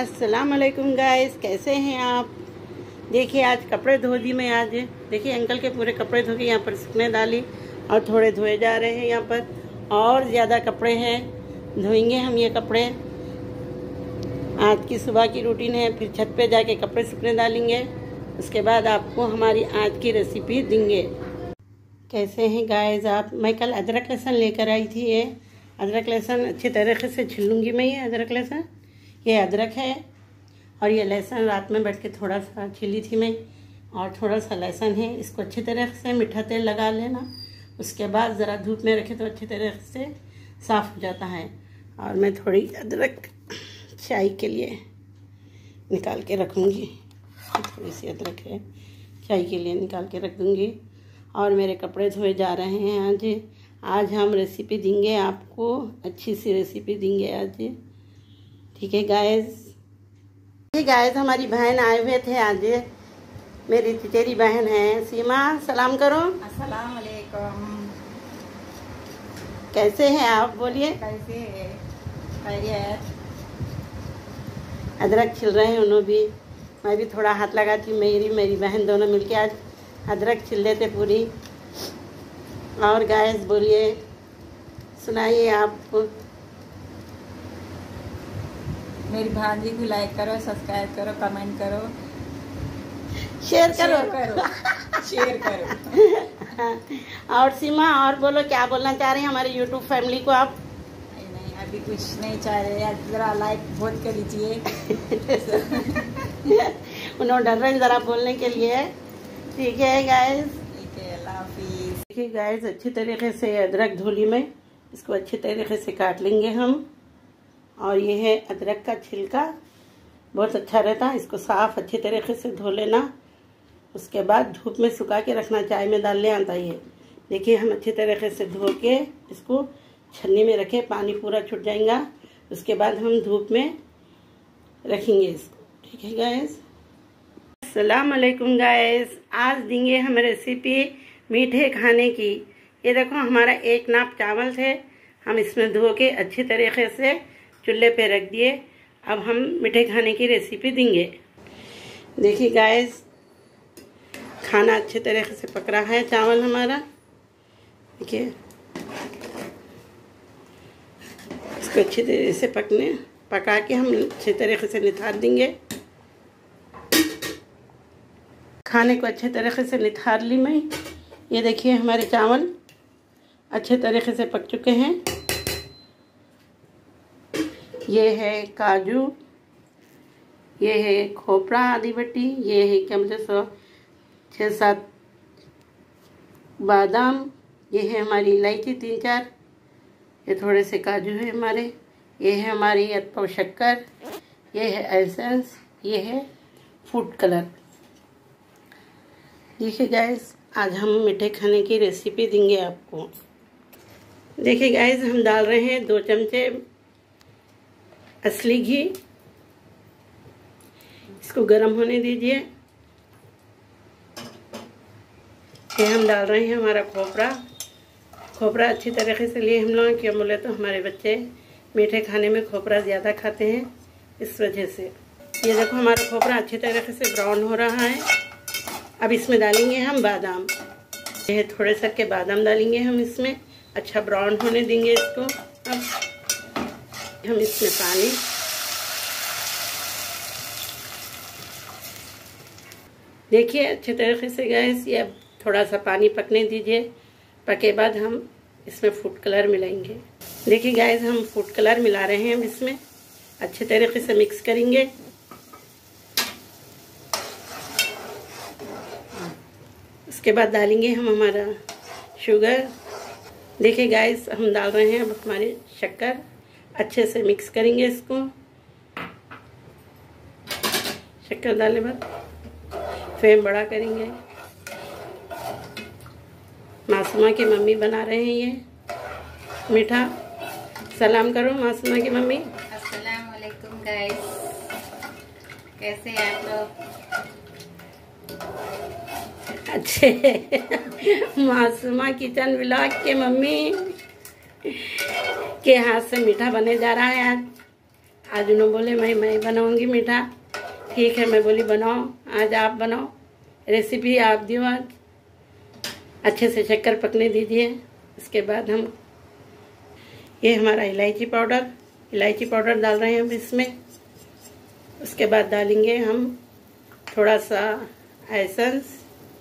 अस्सलाम वालेकुम गाइस, कैसे हैं आप। देखिए आज कपड़े धो दी मैं। आज देखिए अंकल के पूरे कपड़े धो के यहाँ पर सूखने डाली और थोड़े धोए जा रहे हैं। यहाँ पर और ज़्यादा कपड़े हैं, धोएंगे हम ये कपड़े। आज की सुबह की रूटीन है, फिर छत पे जाके कपड़े सूखने डालेंगे। उसके बाद आपको हमारी आज की रेसिपी देंगे। कैसे हैं गाइस आप। मैं कल अदरक लहसुन लेकर आई थी। ये अदरक लहसुन अच्छी तरीके से छिल लूँगी मैं। ये अदरक लहसुन, ये अदरक है और ये लहसुन रात में बैठ के थोड़ा सा छिली थी मैं, और थोड़ा सा लहसुन है। इसको अच्छी तरह से मीठा तेल लगा लेना। उसके बाद ज़रा धूप में रखे तो अच्छी तरह से साफ़ हो जाता है। और मैं थोड़ी अदरक चाय के लिए निकाल के रखूँगी। थोड़ी सी अदरक है, चाय के लिए निकाल के रख दूँगी। और मेरे कपड़े धोए जा रहे हैं। आज हम रेसिपी देंगे आपको, अच्छी सी रेसिपी देंगे आज। ठीक है गाइस, हमारी बहन आए हुए थे आज। मेरी चचेरी बहन है सीमा, सलाम करो। अस्सलाम वालेकुम। कैसे हैं आप, बोलिए। कैसे है, खैरियत। अदरक छिल रहे हैं उन्होंने भी, मैं भी थोड़ा हाथ लगाती। मेरी बहन दोनों मिलके आज अदरक छिल लेते पूरी। और गाइस बोलिए, सुनाइए आप। मेरी भांजी को लाइक करो, सब्सक्राइब करो, कमेंट करो, शेयर करो। शेयर करो। और सीमा, और बोलो, क्या बोलना चाह रहे हैं हमारे यूट्यूब फैमिली को आप। नहीं, अभी कुछ नहीं चाह रहे। जरा लाइक बहुत कर लीजिए। उन्होंने डर रहे हैं जरा बोलने के लिए। ठीक है गाइस, ठीक है, अल्लाह हाफिज। देखिए गाइस, अच्छी तरीके से अदरक धो ली मैं। इसको अच्छी तरीके से काट लेंगे हम। और ये है अदरक का छिलका, बहुत अच्छा रहता है। इसको साफ अच्छी तरीके से धो लेना। उसके बाद धूप में सुखा के रखना, चाय में डाल ले आता है। देखिए हम अच्छी तरीके से धो के इसको छन्नी में रखे, पानी पूरा छूट जाएगा। उसके बाद हम धूप में रखेंगे इसको। ठीक है गाइस। अस्सलाम वालेकुम गाइस, आज देंगे हम रेसिपी मीठे खाने की। ये देखो हमारा 1 नाप चावल थे, हम इसमें धो के अच्छी तरीके से चूल्हे पे रख दिए। अब हम मीठे खाने की रेसिपी देंगे। देखिए गाइस, खाना अच्छे तरीके से पक रहा है चावल हमारा। देखिए इसको अच्छी तरह से पका के हम अच्छे तरीके से निथार देंगे। खाने को अच्छे तरीके से निथार ली मैं। ये देखिए हमारे चावल अच्छे तरीके से पक चुके हैं। ये है काजू, ये है खोपरा आदि बट्टी, ये है कम से 6-7 बादाम, ये है हमारी इलायची 3-4, ये थोड़े से काजू है हमारे, ये है हमारी अतपाव शक्कर, ये है एसेंस, ये है फूड कलर। देखिए गाइस, आज हम मीठे खाने की रेसिपी देंगे आपको। देखिए गाइस, हम डाल रहे हैं 2 चमचे असली घी। इसको गर्म होने दीजिए। ये हम डाल रहे हैं हमारा खोपरा अच्छी तरीके से लिए हम लोग, क्यों बोले तो हमारे बच्चे मीठे खाने में खोपरा ज़्यादा खाते हैं, इस वजह से। ये देखो हमारा खोपरा अच्छी तरीके से ब्राउन हो रहा है। अब इसमें डालेंगे हम बादाम। ये थोड़े से के बादाम डालेंगे हम इसमें, अच्छा ब्राउन होने देंगे इसको। अब हम इसमें पानी, देखिए अच्छे तरीके से गैस, ये अब थोड़ा सा पानी पकने दीजिए। पके बाद हम इसमें फूड कलर मिलाएंगे। देखिए गैस, हम फूड कलर मिला रहे हैं। हम इसमें अच्छे तरीके से मिक्स करेंगे। उसके बाद डालेंगे हम हमारा शुगर। देखिए गाइस, हम डाल रहे हैं अब हमारी शक्कर। अच्छे से मिक्स करेंगे इसको। शक्कर डालने बाद फ्लेम बड़ा करेंगे। मासूमा की मम्मी बना रहे हैं ये मीठा। सलाम करो मासूमा की मम्मी। अस्सलाम वालेकुम गाइस, कैसे हैं आप लोग। अच्छे। मासूमा किचन व्लॉग के मम्मी के हाथ से मीठा बने जा रहा है। आज उन्होंने बोले मैं बनाऊंगी मीठा। ठीक है, मैं बोली बनाओ, आज आप बनाओ, रेसिपी आप दियो आज। अच्छे से शक्कर पकने दीजिए। इसके बाद हम ये हमारा इलायची पाउडर डाल रहे हैं हम इसमें। उसके बाद डालेंगे हम थोड़ा सा एसेंस,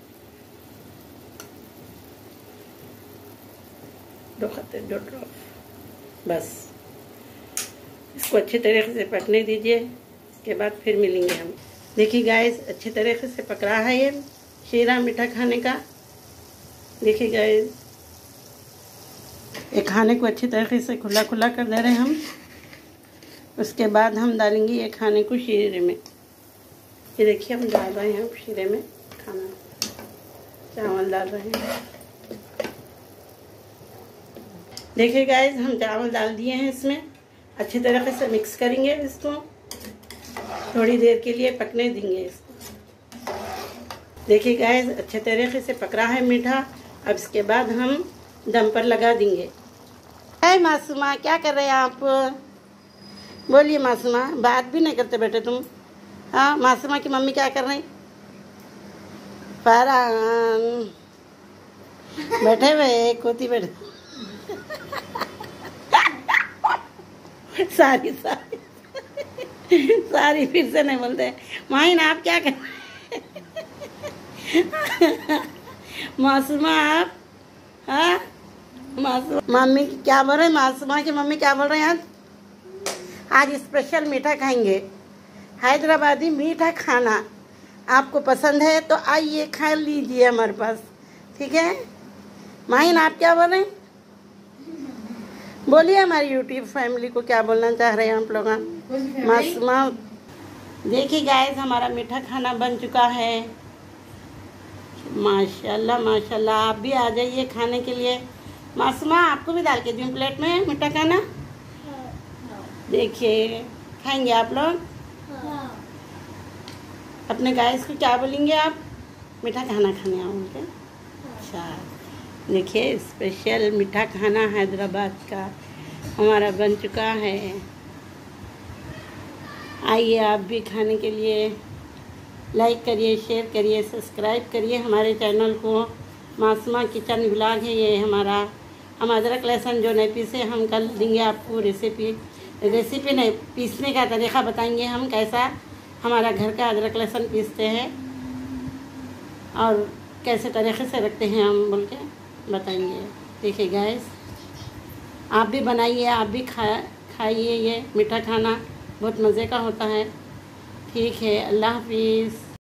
2 ड्रॉप बस। इसको अच्छे तरीके से पकने दीजिए। इसके बाद फिर मिलेंगे हम। देखिए गाइस, अच्छे तरीके से पक रहा है ये शीरा मीठा खाने का। देखिए गाइस, ये खाने को अच्छी तरीके से खुला कर दे रहे हैं हम। उसके बाद हम डालेंगे ये खाने को शीरे में। ये देखिए हम डाल रहे हैं शीरे में खाना, चावल डाल रहे हैं। देखिए गाइस, हम चावल डाल दिए हैं इसमें। अच्छी तरीके से मिक्स करेंगे इसको, थोड़ी देर के लिए पकने देंगे इसको। देखिए गाइस, अच्छे तरीके से पक रहा है मीठा। अब इसके बाद हम दम पर लगा देंगे। है मासूमा, क्या कर रहे हैं आप? बोलिए मासूमा, बात भी नहीं करते बेटे तुम। हाँ, मासूमा की मम्मी क्या कर रही? फरहान बैठे हुए कोती बैठे। सारी फिर से नहीं बोलते। माइन आप क्या कर मासूमा आप? हाँ, मासूमा मम्मी क्या बोल रहे हैं? मासूमा की मम्मी क्या बोल रहे हैं? आज स्पेशल मीठा खाएंगे, हैदराबादी मीठा खाना। आपको पसंद है तो आइए खा लीजिए हमारे पास, ठीक है? माइन आप क्या बोल रहे हैं? बोलिए हमारी यूट्यूब फैमिली को क्या बोलना चाह रहे हैं आप लोग। मासूमा, देखिए गाइस, हमारा मीठा खाना बन चुका है। माशाल्लाह माशाल्लाह, आप भी आ जाइए खाने के लिए। मासूमा, आपको भी डाल के दूँ प्लेट में मीठा खाना? देखिए, खाएंगे आप लोग? अपने गाइस को क्या बोलेंगे आप? मीठा खाना खाने आओगे? अच्छा, देखिए स्पेशल मीठा खाना हैदराबाद का हमारा बन चुका है। आइए आप भी खाने के लिए। लाइक करिए, शेयर करिए, सब्सक्राइब करिए हमारे चैनल को। मासूमा किचन व्लॉग है ये हमारा। हम अदरक लहसुन जो नहीं पीसे, हम कल देंगे आपको रेसिपी नहीं, पीसने का तरीक़ा बताएंगे हम, कैसा हमारा घर का अदरक लहसुन पीसते हैं और कैसे तरीक़े से रखते हैं हम बोल के बताएंगे। देखिए गाइस, आप भी बनाइए, आप भी खाइए। ये मीठा खाना बहुत मज़े का होता है। ठीक है, अल्लाह हाफिज़।